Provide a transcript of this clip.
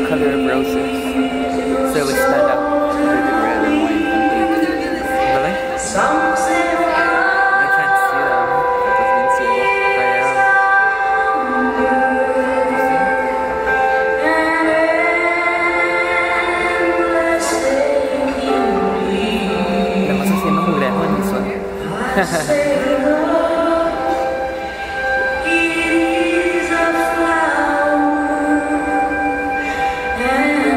color of roses, so it would stand out. Red and white and pink. Really? I can't see them. Tapos din sila. Lama sa siya mahulehon this one. He's a flower.